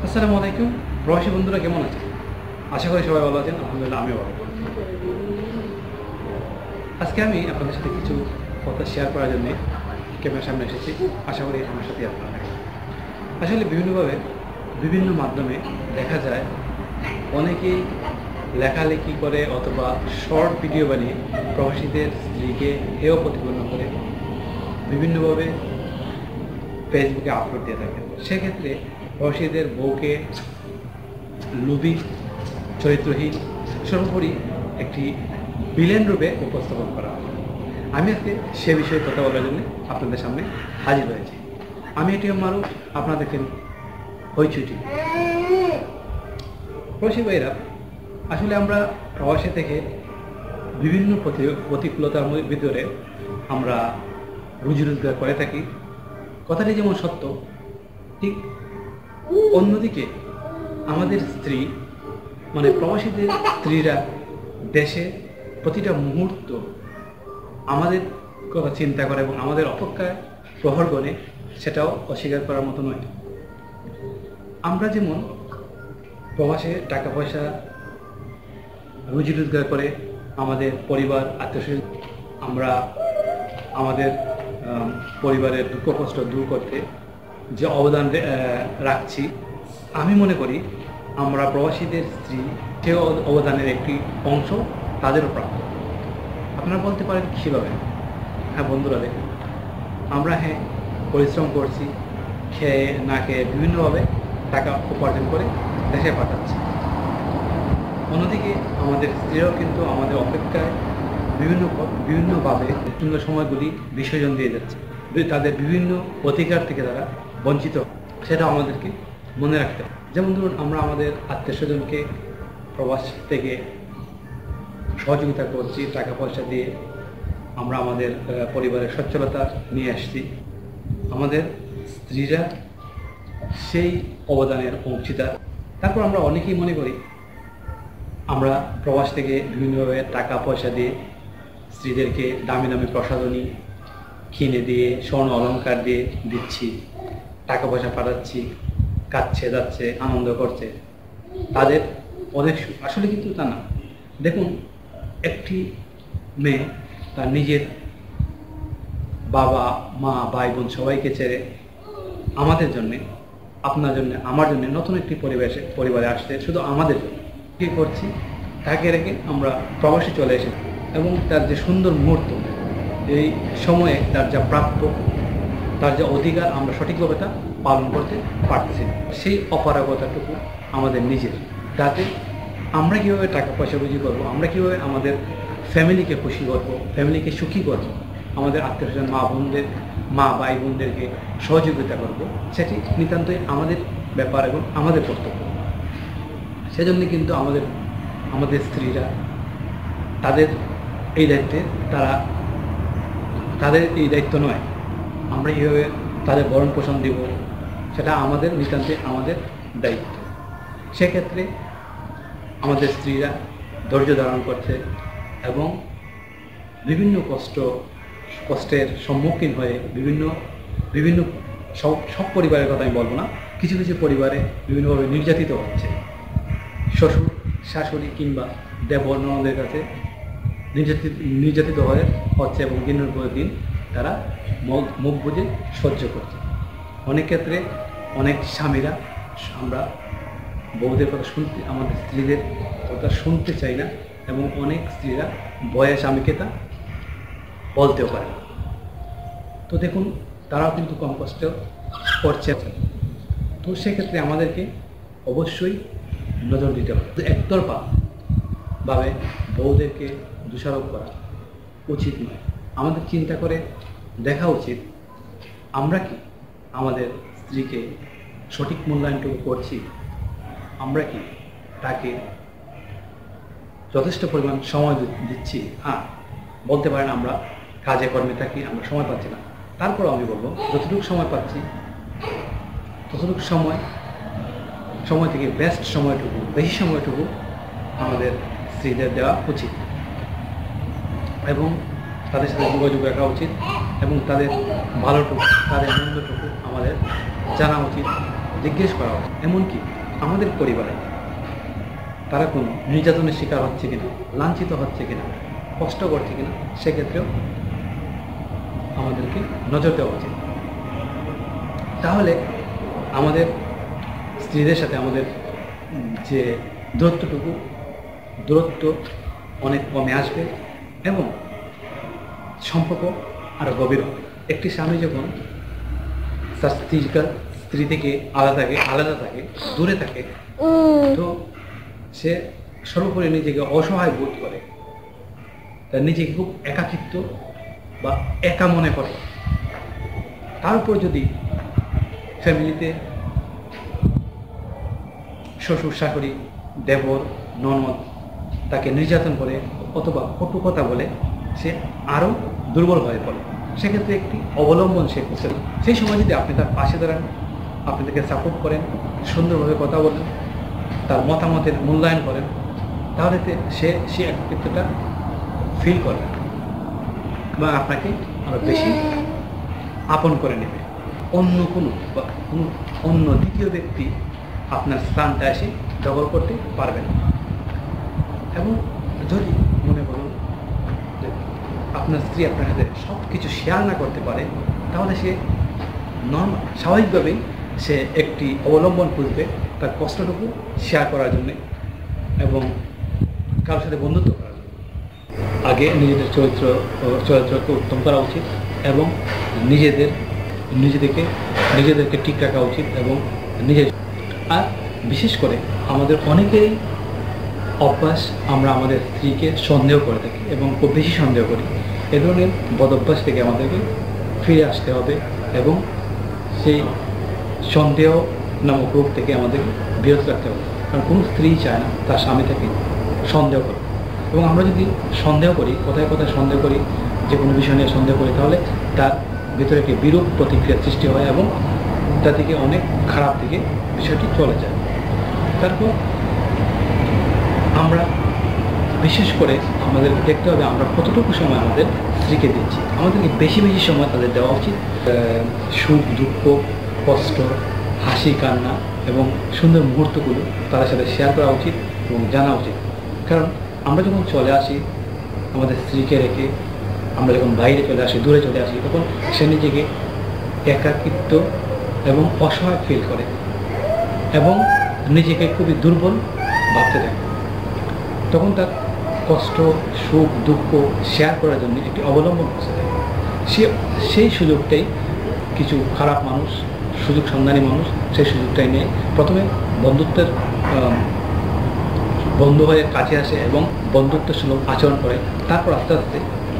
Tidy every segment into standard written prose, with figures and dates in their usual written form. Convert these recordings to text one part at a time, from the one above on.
আসসালামু আলাইকুম প্রবাসী বন্ধুরা, কেমন আছেন? আশা করি সবাই ভালো আছেন। আলহামদুলিল্লাহ, আমিও ভালো। আজকে আমি আপনাদের সাথে কিছু কথা শেয়ার করার জন্য ক্যামেরার সামনে এসেছি। আশা করি আমার সাথে আপনারা থাকবেন। আসলে বিভিন্নভাবে বিভিন্ন মাধ্যমে দেখা যায় অনেকেই লেখালেখি করে অথবা শর্ট ভিডিও বানিয়ে প্রবাসীদের স্ত্রীকে হেয় প্রতিপন্ন করে বিভিন্নভাবে ফেসবুকে আপলোড দিয়ে থাকেন। সেক্ষেত্রে প্রবাসীদের বউকে লোভী, চরিত্রহীন, সর্বোপরি একটি ভিলেন রূপে উপস্থাপন করা হয়। আমি আজকে সে বিষয়ে কথা বলার জন্য আপনাদের সামনে হাজির হয়েছি। আমি এটি মারুফ, আপনারা দেখেন হইচুটি। প্রবাসী ভাইরা, আসলে আমরা প্রবাসী থেকে বিভিন্ন প্রতিকূলতার ভিতরে আমরা রুজি রোজগার করে থাকি। কথাটি যেমন সত্য, ঠিক অন্যদিকে আমাদের স্ত্রী মানে প্রবাসীদের স্ত্রীরা দেশে প্রতিটা মুহূর্ত আমাদের কথা চিন্তা করে এবং আমাদের অপেক্ষায় প্রহর গণে, সেটাও অস্বীকার করার মতো নয়। আমরা যেমন প্রবাসে টাকা পয়সা রুজি রোজগার করে আমাদের পরিবার, আত্মীয়স্বজন, আমরা আমাদের পরিবারের দুঃখ কষ্ট দূর করতে যে অবদান রাখছি, আমি মনে করি আমরা প্রবাসীদের স্ত্রী সে অবদানের একটি অংশ তাদেরও প্রাপ্য। আপনারা বলতে পারেন কীভাবে? হ্যাঁ বন্ধুরা, দেখুন, আমরা পরিশ্রম করছি, খেয়ে না খেয়ে বিভিন্নভাবে টাকা উপার্জন করে দেশে পাঠাচ্ছি। অন্যদিকে আমাদের স্ত্রীরাও কিন্তু আমাদের অপেক্ষায় বিভিন্নভাবে সুন্দর সময়গুলি বিসর্জন দিয়ে যাচ্ছে। তাদের বিভিন্ন অধিকার থেকে তারা বঞ্চিত, সেটা আমাদেরকে মনে রাখতে হবে। যেমন ধরুন, আমরা আমাদের আত্মীয় স্বজনকে প্রবাস থেকে সহযোগিতা করছি টাকা পয়সা দিয়ে, আমরা আমাদের পরিবারের সচ্ছলতা নিয়ে আসছি। আমাদের স্ত্রীরা সেই অবদানের অংশীদার। তারপর আমরা অনেকেই মনে করি আমরা প্রবাস থেকে বিভিন্নভাবে টাকা পয়সা দিয়ে স্ত্রীদেরকে দামি দামি প্রসাধনী কিনে দিয়ে, স্বর্ণ অলংকার দিয়ে দিচ্ছি, টাকা পয়সা পাঠাচ্ছি, কাচ্ছে যাচ্ছে, আনন্দ করছে, তাদের অনেক সুখ। আসলে কিন্তু তা না। দেখুন, একটি মেয়ে তার নিজের বাবা মা ভাই বোন সবাইকে ছেড়ে আমাদের জন্যে, আপনার জন্য, আমার জন্য নতুন একটি পরিবারে আসতে, শুধু আমাদের জন্য কী করছি, তাকে রেখে আমরা প্রবাসে চলে এসেছি এবং তার যে সুন্দর মুহূর্ত, এই সময়ে তার যা প্রাপ্য, তার যে অধিকার, আমরা সঠিকভাবে তা পালন করতে পারতেছি না। সেই অপারগতাটুকু আমাদের নিজের। তাতে আমরা কীভাবে টাকা পয়সা রুজি করবো, আমরা কীভাবে আমাদের ফ্যামিলিকে খুশি করবো, ফ্যামিলিকে সুখী করবো, আমাদের আত্মীয় স্বজন মা ভাই বোনদেরকে সহযোগিতা করব, সেটি নিতান্তই আমাদের ব্যাপার এবং আমাদের কর্তব্য। সেজন্য কিন্তু আমাদের স্ত্রীরা তাদের এই দায়িত্বে, তাদের এই দায়িত্ব নয়। আমরা কীভাবে তাদের ভরণ পোষণ দেব, সেটা আমাদের নিতান্তে আমাদের দায়িত্ব। সেক্ষেত্রে আমাদের স্ত্রীরা ধৈর্য ধারণ করছে এবং বিভিন্ন কষ্টের সম্মুখীন হয়ে বিভিন্ন সব পরিবারের কথা আমি বলবো না, কিছু কিছু পরিবারে বিভিন্নভাবে নির্যাতিত হচ্ছে। শ্বশুর শাশুড়ি কিংবা দেবর ননদের কাছে নির্যাতিত হচ্ছে এবং দিনের পর দিন তারা মুখ বুজে সহ্য করছে। অনেক ক্ষেত্রে অনেক স্বামীরা আমরা বউদের কথা শুনতে, আমাদের স্ত্রীদের কথা শুনতে চাই না এবং অনেক স্ত্রীরা ভয়ে স্বামীকে তা বলতেও পারে। তো দেখুন, তারাও কিন্তু কম কষ্ট করছে। তো সেক্ষেত্রে আমাদেরকে অবশ্যই নজর দিতে হবে। একতরফাভাবে বউদেরকে দোষারোপ করা উচিত নয়। আমাদের চিন্তা করে দেখা উচিত, আমরা কি আমাদের স্ত্রীকে সঠিক মূল্যায়নটুকু করছি? আমরা কি তাকে যথেষ্ট পরিমাণ সময় দিচ্ছি? হ্যাঁ, বলতে পারেন আমরা কাজে কর্মে থাকি, আমরা সময় পাচ্ছি না। তারপরও আমি বলবো, যতটুকু সময় পাচ্ছি ততটুকু সময় থেকে বেস্ট সময়টুকু, বেশি সময়টুকু আমাদের স্ত্রীদের দেওয়া উচিত এবং তাদের সাথে যোগাযোগ রাখা উচিত এবং তাদের ভালোটুকু, তাদের মন্দটুকু আমাদের জানা উচিত। জিজ্ঞেস করা উচিত। এমনকি আমাদের পরিবারে তারা কোনো নির্যাতনের শিকার হচ্ছে কিনা, লাঞ্ছিত হচ্ছে কিনা, কষ্ট করছে কিনা, সেক্ষেত্রেও আমাদেরকে নজর দেওয়া উচিত। তাহলে আমাদের স্ত্রীদের সাথে আমাদের যে দূরত্ব অনেক কমে আসবে এবং সম্পর্ক আরও গভীর হবে। একটি স্বামী যখন তার স্ত্রী থেকে আলাদা থাকে, দূরে থাকে, তো সে সর্বোপরি নিজেকে অসহায় বোধ করে, তার নিজেকে খুব একাকিত্ব বা একা মনে করে। তার উপর যদি ফ্যামিলিতে শ্বশুর শাশুড়ি, দেবর, ননদ তাকে নির্যাতন করে অথবা কটু কথা বলে, সে আরও দুর্বল হয়ে পড়ে। সেক্ষেত্রে একটি অবলম্বন সে করছে না। সেই সময় যদি আপনি তার পাশে দাঁড়ান, আপনি তাকে সাপোর্ট করেন, সুন্দরভাবে কথা বলেন, তার মতামতের মূল্যায়ন করেন, তাহলে সে একাকিত্বটা ফিল করবে বা আপনাকে আরও বেশি আপন করে নেবে। অন্য দ্বিতীয় ব্যক্তি আপনার স্থানটা এসে দখল করতে পারবে না। এবং যদি মনে করুন যে আপনার স্ত্রী আপনার সাথে সব কিছু শেয়ার না করতে পারে, তাহলে সে স্বাভাবিকভাবেই সে একটি অবলম্বন খুঁজবে তার কষ্টটুকু শেয়ার করার জন্যে এবং কারোর সাথে বন্ধুত্ব করার জন্য। আগে নিজেদের চরিত্রকে উত্তম করা উচিত এবং নিজেদেরকে ঠিক রাখা উচিত এবং আর বিশেষ করে আমাদের অনেকেরই অভ্যাস, আমরা আমাদের স্ত্রীকে সন্দেহ করে থাকি এবং খুব বেশি সন্দেহ করি। এ ধরনের বদ অভ্যাস থেকে আমাদেরকে ফিরে আসতে হবে এবং সেই সন্দেহ নামক রূপ থেকে আমাদেরকে বিরত রাখতে হবে। কারণ কোনো স্ত্রী চায় না তার স্বামী থেকে সন্দেহ করে। এবং আমরা যদি সন্দেহ করি, কোথায় সন্দেহ করি, যে কোনো বিষয় নিয়ে সন্দেহ করি, তাহলে তার ভিতরে একটি বিরূপ প্রতিক্রিয়ার সৃষ্টি হয় এবং তা থেকে অনেক খারাপ দিকে বিষয়টি চলে যায়। তারপর আমরা বিশেষ করে আমাদের দেখতে হবে আমরা কতটুকু সময় আমাদের স্ত্রীকে দিচ্ছি। আমাদেরকে বেশি সময় তাদের দেওয়া উচিত। সুখ, দুঃখ, কষ্ট, হাসি, কান্না এবং সুন্দর মুহূর্তগুলো তাদের সাথে শেয়ার করা উচিত এবং জানা উচিত। কারণ আমরা যখন চলে আসি আমাদের স্ত্রীকে রেখে, আমরা যখন বাইরে চলে আসি, দূরে চলে আসি, তখন সে নিজেকে একাকিত্ব এবং অসহায় ফিল করে এবং নিজেকে খুবই দুর্বল ভাবতে থাকে। তখন তার কষ্ট, সুখ, দুঃখ শেয়ার করার জন্য একটি অবলম্বন করতে থাকে। সেই সুযোগটাই কিছু খারাপ মানুষ, সুযোগ সন্ধানী মানুষ সেই সুযোগটাই নেয়। প্রথমে বন্ধু হয়ে কাছে আসে এবং বন্ধুত্ব সুলভ আচরণ করে, তারপর আস্তে আস্তে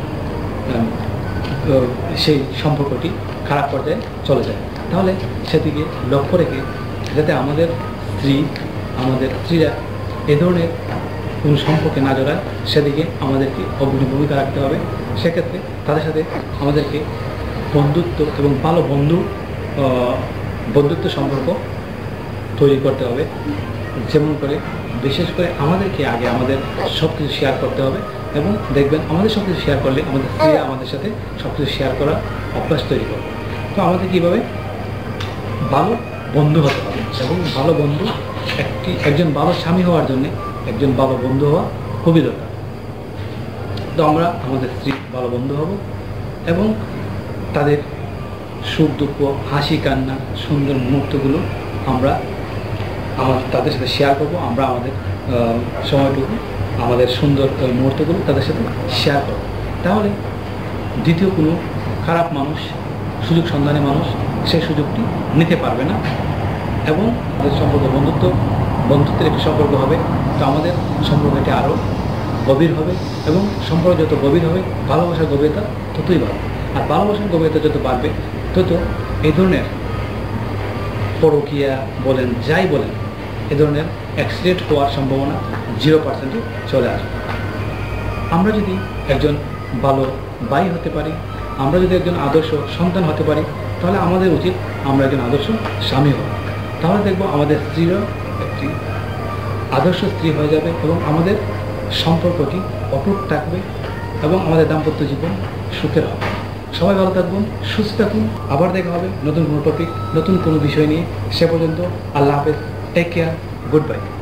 সেই সম্পর্কটি খারাপ পর্যায়ে চলে যায়। তাহলে সেদিকে লক্ষ্য রেখে যাতে আমাদের স্ত্রীরা এ ধরনের কোনো সম্পর্কে না জড়ায়, সেদিকে আমাদেরকে অগ্রণী ভূমিকা রাখতে হবে। সেক্ষেত্রে তাদের সাথে আমাদেরকে বন্ধুত্ব এবং ভালো বন্ধুত্ব সম্পর্ক তৈরি করতে হবে। যেমন করে বিশেষ করে আমাদেরকে আগে আমাদের সব কিছু শেয়ার করতে হবে এবং দেখবেন আমাদের সব কিছু শেয়ার করলে আমাদের স্ত্রীরা আমাদের সাথে সব কিছু শেয়ার করার অভ্যাস তৈরি করবে। তো আমাদের কীভাবে ভালো বন্ধু হতে হবে এবং ভালো বন্ধু একজন ভালো স্বামী হওয়ার জন্যে একজন ভালো বন্ধু হওয়া খুবই দরকার। তো আমরা আমাদের স্ত্রী ভালো বন্ধু হব এবং তাদের সুখ, দুঃখ, হাসি, কান্না, সুন্দর মুহূর্তগুলো আমরা তাদের সাথে শেয়ার করবো। আমরা আমাদের সময়টুকু, আমাদের সুন্দর মুহূর্তগুলো তাদের সাথে শেয়ার করব। তাহলে দ্বিতীয় কোনো খারাপ মানুষ, সুযোগ সন্ধানী মানুষ সেই সুযোগটি নিতে পারবে না এবং তাদের সম্পর্ক বন্ধুত্বের একটি সম্পর্ক হবে। তো আমাদের সম্পর্কটি আরও গভীর হবে এবং সম্পর্ক যত গভীর হবে, ভালোবাসার গভীরতা ততই বাড়বে। আর ভালোবাসার গভীরতা যত বাড়বে, তত এই ধরনের পরকীয়া বলেন, যাই বলেন, এ ধরনের অ্যাক্সিডেন্ট হওয়ার সম্ভাবনা 0% চলে আসবে। আমরা যদি একজন ভালো ভাই হতে পারি, আমরা যদি একজন আদর্শ সন্তান হতে পারি, তাহলে আমাদের উচিত আমরা একজন আদর্শ স্বামী হব। তাহলে দেখব আমাদের স্ত্রীরও একটি আদর্শ স্ত্রী হয়ে যাবে এবং আমাদের সম্পর্কটি অটুট থাকবে এবং আমাদের দাম্পত্য জীবন সুখের হবে। সবাই ভালো থাকবেন, সুস্থ থাকুন। আবার দেখা হবে নতুন কোনো টপিক, নতুন কোনো বিষয় নিয়ে। সে পর্যন্ত আল্লাহ হাফেজ, টেক কেয়ার, গুড বাই।